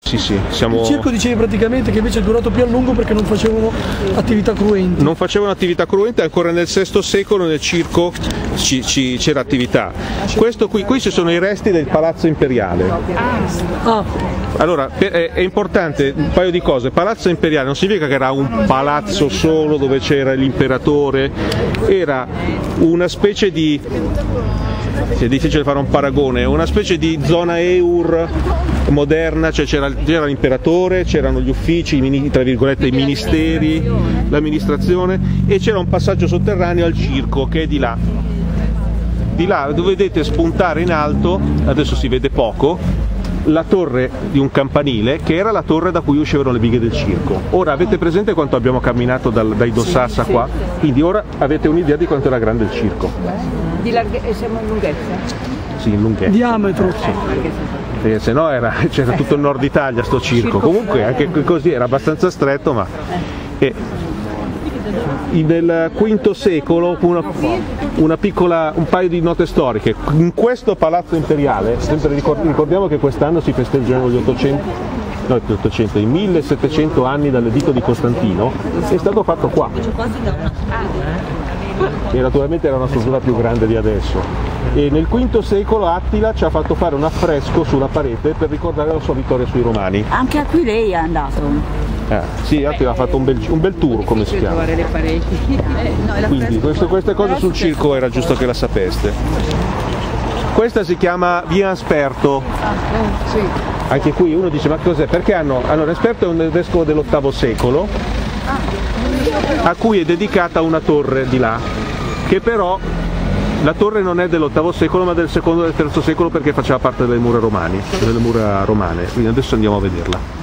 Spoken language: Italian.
Sì, sì, siamo... Il circo dicevi praticamente che invece è durato più a lungo perché non facevano attività cruenti. Non facevano attività cruente, ancora nel VI secolo nel circo c'era attività. Questo qui ci sono i resti del Palazzo Imperiale. Allora, è importante un paio di cose. Palazzo Imperiale non significa che era un palazzo solo dove c'era l'imperatore, era una specie di... è difficile fare un paragone, una specie di zona Eur moderna, cioè c'era l'imperatore, c'erano gli uffici, tra virgolette i ministeri, l'amministrazione, e c'era un passaggio sotterraneo al circo che è di là. Di là dove vedete spuntare in alto, adesso si vede poco, la torre di un campanile che era la torre da cui uscivano le bighe del circo. Ora avete presente quanto abbiamo camminato dai Dossassa qua? Quindi ora avete un'idea di quanto era grande il circo. Di siamo in lunghezza? Sì, in lunghezza. Diametro. Perché se no c'era tutto il nord Italia sto circo. Comunque anche così era abbastanza stretto, ma... nel V secolo un paio di note storiche. In questo palazzo imperiale, sempre ricordiamo che quest'anno si festeggiano i 1700 anni dall'editto di Costantino, è stato fatto qua. E naturalmente era una struttura più grande di adesso. E nel V secolo Attila ci ha fatto fare un affresco sulla parete per ricordare la sua vittoria sui Romani. Anche a qui lei è andato? Sì, Attila ha fatto un bel tour, come si chiama. Quindi queste cose sul circo era giusto che la sapeste. Questa si chiama Via Asperto. Anche qui uno dice ma cos'è? Perché allora Asperto è un vescovo dell'VIII secolo a cui è dedicata una torre di là, che però la torre non è dell'VIII secolo ma del II e del III secolo perché faceva parte delle mura romane, quindi adesso andiamo a vederla.